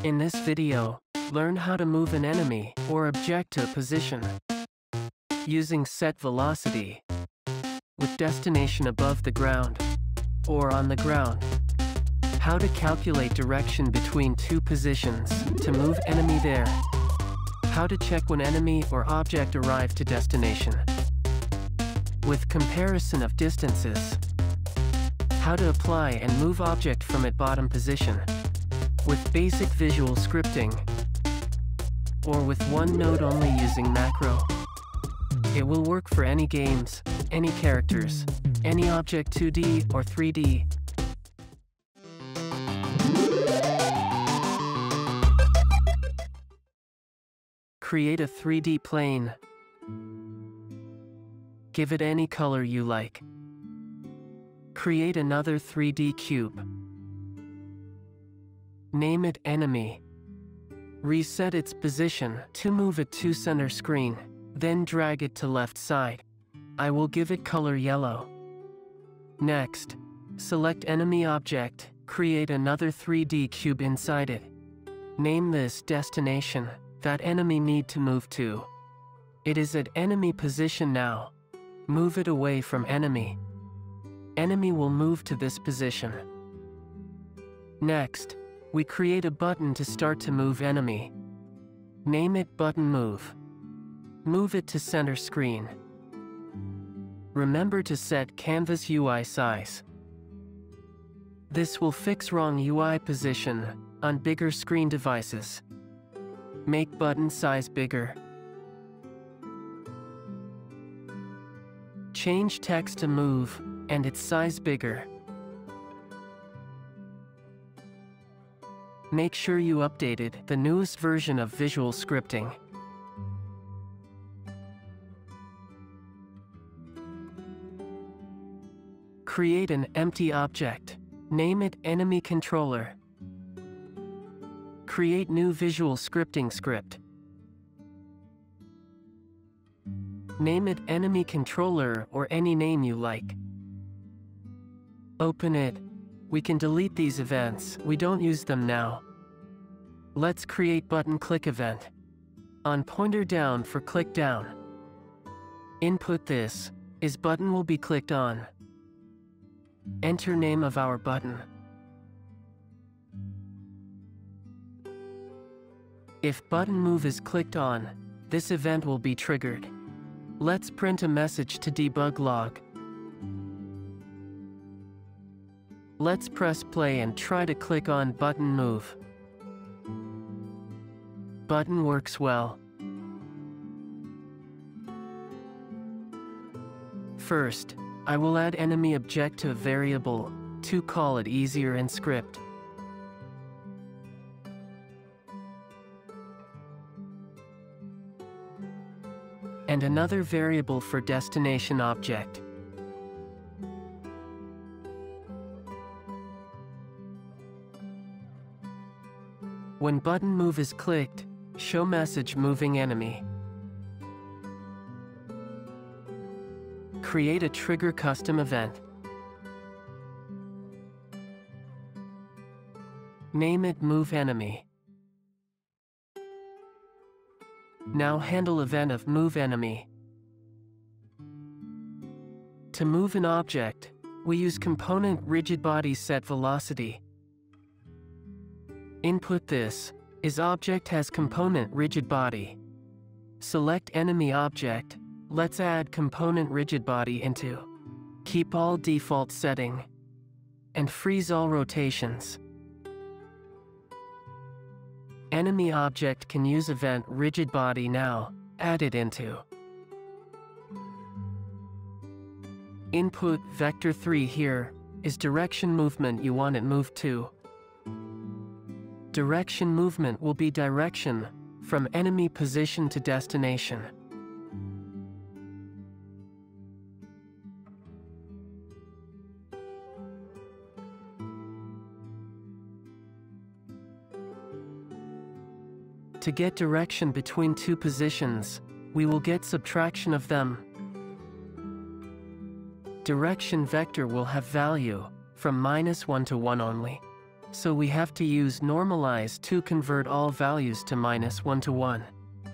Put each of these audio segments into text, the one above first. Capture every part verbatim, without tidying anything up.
In this video, learn how to move an enemy or object to a position using set velocity with destination above the ground or on the ground. How to calculate direction between two positions to move enemy there. How to check when enemy or object arrive to destination with comparison of distances. How to apply and move object from at bottom position with basic visual scripting or with one node only using macro. It will work for any games, any characters, any object two D or three D. Create a three D plane. Give it any color you like. Create another three D cube. Name it enemy. Reset its position to move it to center screen, then drag it to left side. I will give it color yellow. Next, select enemy object, create another three D cube inside it. Name this destination that enemy need to move to. It is at enemy position now. Move it away from enemy. Enemy will move to this position. Next, we create a button to start to move enemy. Name it button move. Move it to center screen. Remember to set canvas U I size. This will fix wrong U I position on bigger screen devices. Make button size bigger. Change text to move and its size bigger. Make sure you updated the newest version of visual scripting. Create an empty object. Name it enemy controller. Create new visual scripting script. Name it enemy controller or any name you like. Open it. We can delete these events, we don't use them now. Let's create button click event. On pointer down for click down. Input this, is button will be clicked on. Enter name of our button. If button move is clicked on, this event will be triggered. Let's print a message to debug log. Let's press play and try to click on button move. Button works well. First, I will add enemy object to a variable to call it easier in script. And another variable for destination object. When button move is clicked, show message moving enemy. Create a trigger custom event. Name it move enemy. Now handle event of move enemy. To move an object, we use component rigid body set velocity. Input this, is object has component rigid body. Select enemy object, let's add component rigid body into. Keep all default setting. And freeze all rotations. Enemy object can use event rigid body now, add it into. Input vector three here, is direction movement you want it moved to. Direction movement will be direction from enemy position to destination. To get direction between two positions, we will get subtraction of them. Direction vector will have value from minus one to one only. so we have to use normalize to convert all values to minus one to one.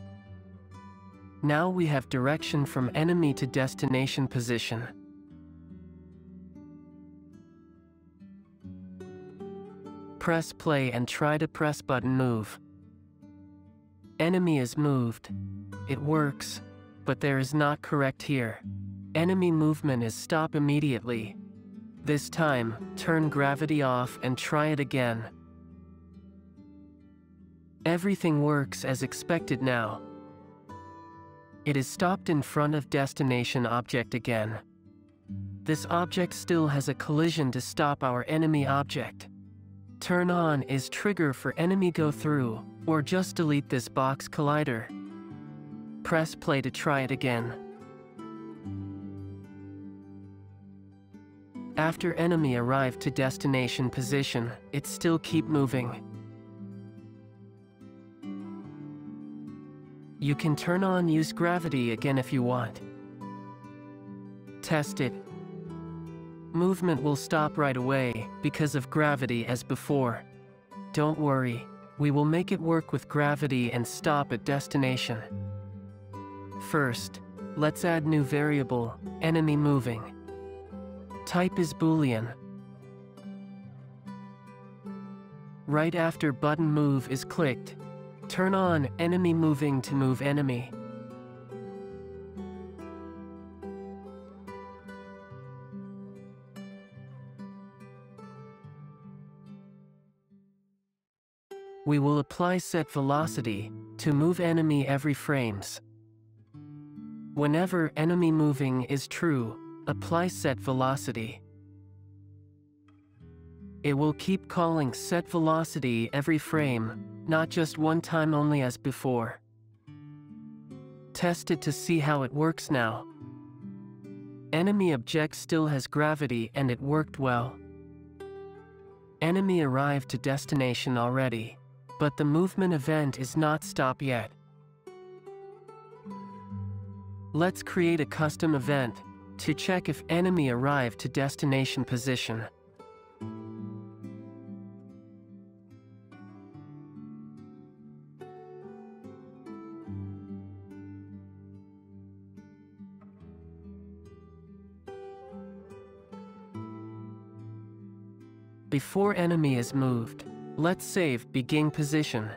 Now we have direction from enemy to destination position. Press play and try to press button move. Enemy is moved. It works, but there is not correct here. Enemy movement is stop immediately. This time, turn gravity off and try it again. Everything works as expected now. It is stopped in front of destination object again. This object still has a collision to stop our enemy object. Turn on is trigger for enemy go through, or just delete this box collider. Press play to try it again. After enemy arrived to destination position, it still keep moving. You can turn on use gravity again if you want. Test it. Movement will stop right away because of gravity as before. Don't worry, we will make it work with gravity and stop at destination. First, let's add new variable, enemy moving. Type is Boolean. Right after button move is clicked, turn on enemy moving to move enemy. We will apply set velocity to move enemy every frames. Whenever enemy moving is true, apply set velocity. It will keep calling set velocity every frame, not just one time only as before. Test it to see how it works now. Enemy object still has gravity and it worked well. Enemy arrived to destination already, but the movement event is not stopped yet. Let's create a custom event to check if enemy arrived to destination position. Before enemy is moved, let's save begin position.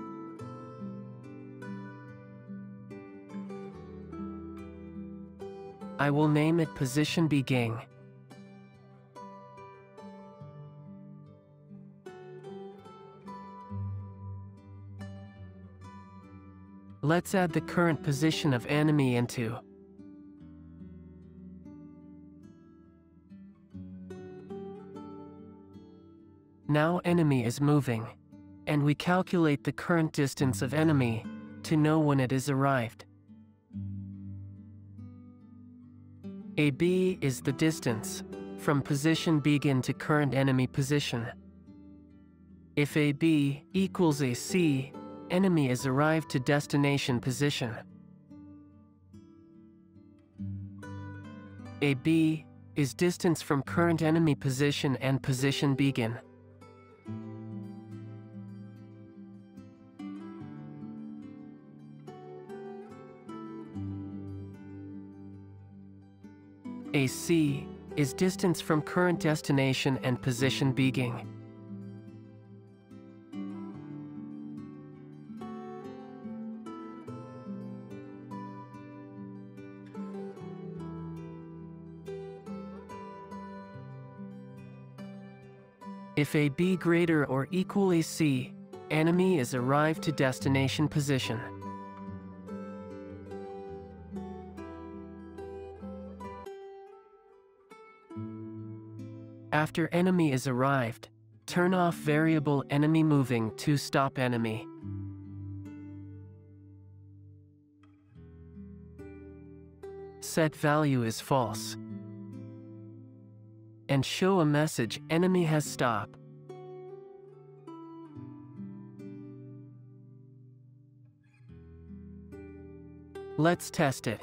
I will name it position begin. Let's add the current position of enemy into. Now enemy is moving, and we calculate the current distance of enemy to know when it is arrived. A B is the distance from position begin to current enemy position. If A B equals A C, enemy is arrived to destination position. A B is distance from current enemy position and position begin. A C is distance from current destination and position begin. If A B greater or equal A C, enemy is arrived to destination position. After enemy is arrived, turn off variable enemy moving to stop enemy. Set value is false. And show a message enemy has stopped. Let's test it.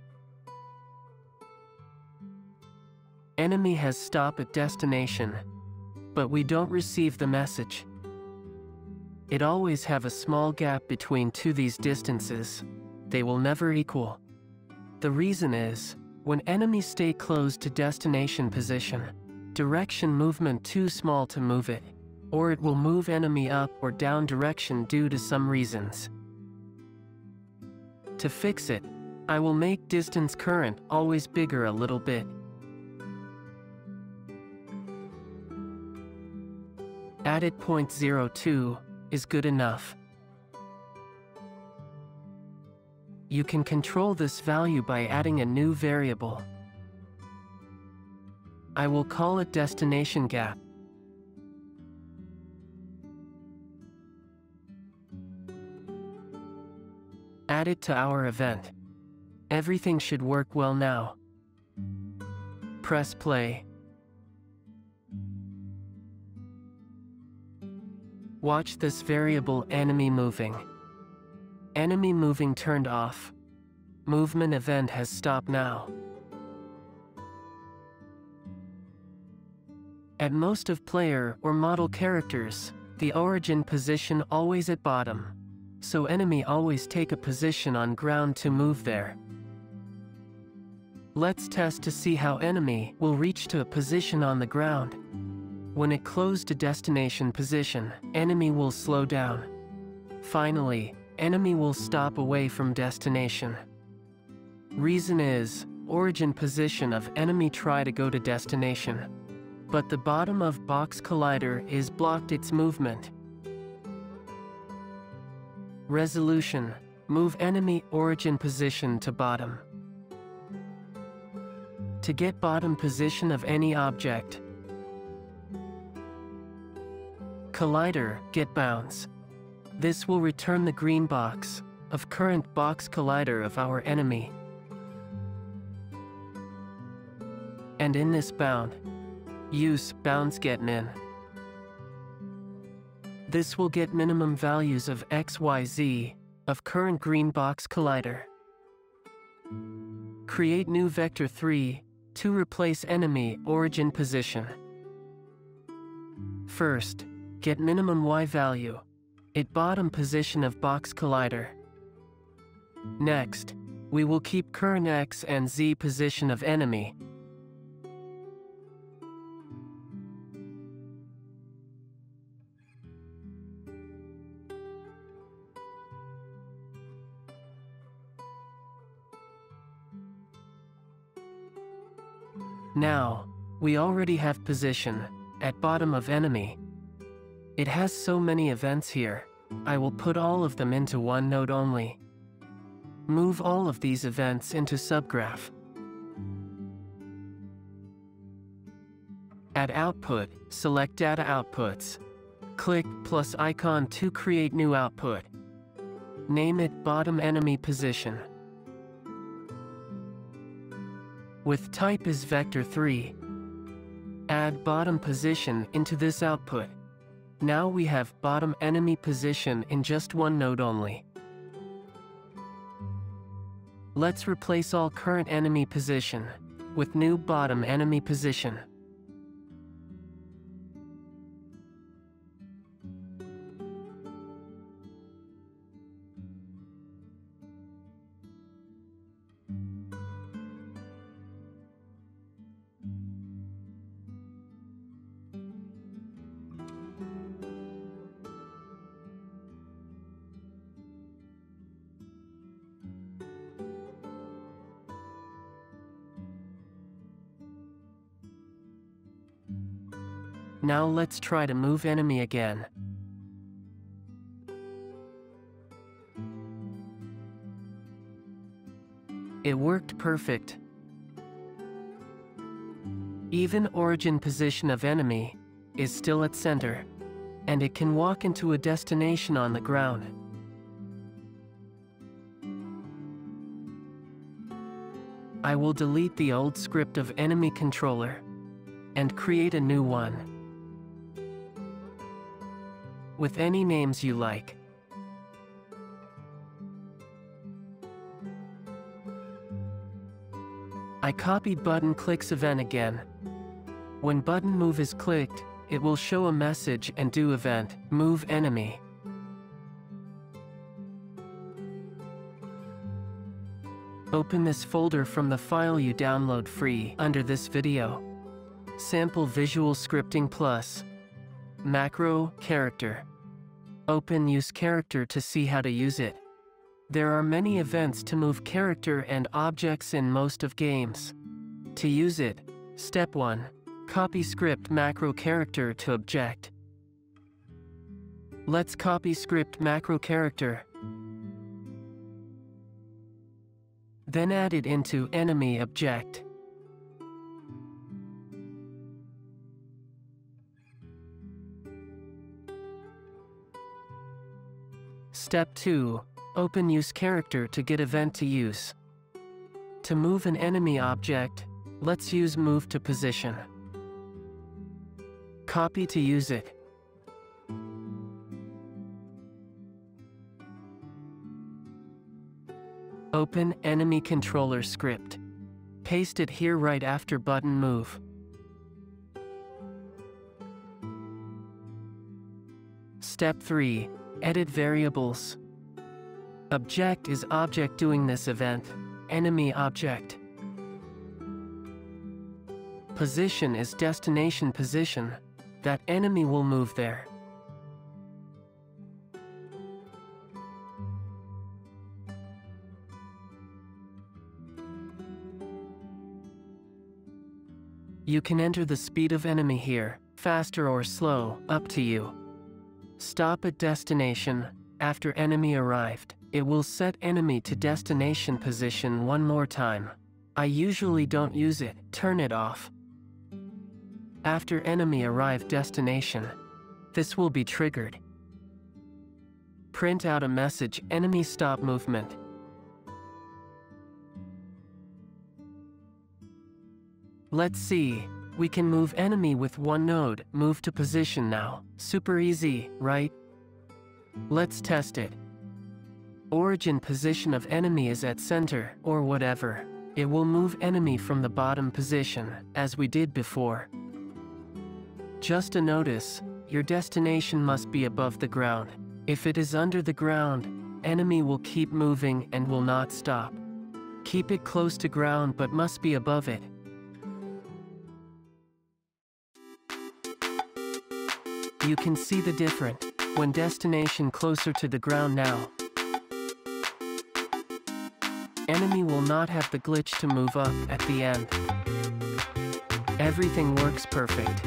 Enemy has stopped at destination, but we don't receive the message. It always have a small gap between two these distances. They will never equal. The reason is, when enemies stay close to destination position, direction movement too small to move it, or it will move enemy up or down direction due to some reasons. To fix it, I will make distance current always bigger a little bit. Added zero point zero two is good enough. You can control this value by adding a new variable. I will call it destination gap. Add it to our event. Everything should work well now. Press play. Watch this variable enemy moving. Enemy moving turned off. Movement event has stopped now. At most of player or model characters, the origin position always at bottom, so enemy always take a position on ground to move there. Let's test to see how enemy will reach to a position on the ground. When it close to destination position, enemy will slow down. Finally, enemy will stop away from destination. Reason is, origin position of enemy try to go to destination, but the bottom of box collider is blocked its movement. Resolution, move enemy origin position to bottom. To get bottom position of any object, collider, get bounce. This will return the green box of current box collider of our enemy. And in this bound, use bounce get min. This will get minimum values of X Y Z of current green box collider. Create new vector three to replace enemy origin position. First, get minimum Y value at bottom position of box collider. Next, we will keep current X and Z position of enemy. Now, we already have position at bottom of enemy. It has so many events here, I will put all of them into one node only. Move all of these events into subgraph. At output, select data outputs. Click plus icon to create new output. Name it bottom enemy position. With type is vector three. Add bottom position into this output. Now we have bottom enemy position in just one node only. Let's replace all current enemy position with new bottom enemy position. Now let's try to move enemy again. It worked perfect. Even origin position of enemy is still at center, and it can walk into a destination on the ground. I will delete the old script of enemy controller and create a new one with any names you like. I copied button clicks event again. When button move is clicked, it will show a message and do event, move enemy. Open this folder from the file you download free under this video. Sample Visual Scripting Plus. Macro Character. Open Use Character to see how to use it. There are many events to move character and objects in most of games. To use it, Step one. Copy script macro character to object. Let's copy script macro character. Then add it into enemy object. Step two. Open Use Character to get event to use. To move an enemy object, let's use Move to Position. Copy to use it. Open Enemy Controller script. Paste it here right after button move. Step three. Edit variables. Object is object doing this event, enemy object. Position is destination position, that enemy will move there. You can enter the speed of enemy here, faster or slow, up to you. Stop at destination. After enemy arrived, it will set enemy to destination position one more time. I usually don't use it, turn it off. After enemy arrived destination, this will be triggered. Print out a message, enemy stop movement. Let's see, we can move enemy with one node, move to position now. Super easy, right? Let's test it. Origin position of enemy is at center, or whatever. It will move enemy from the bottom position, as we did before. Just a notice, your destination must be above the ground. If it is under the ground, enemy will keep moving and will not stop. Keep it close to ground but must be above it. You can see the difference when destination closer to the ground now. Enemy will not have the glitch to move up at the end. Everything works perfect.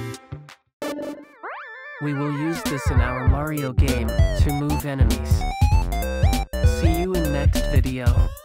We will use this in our Mario game to move enemies. See you in next video.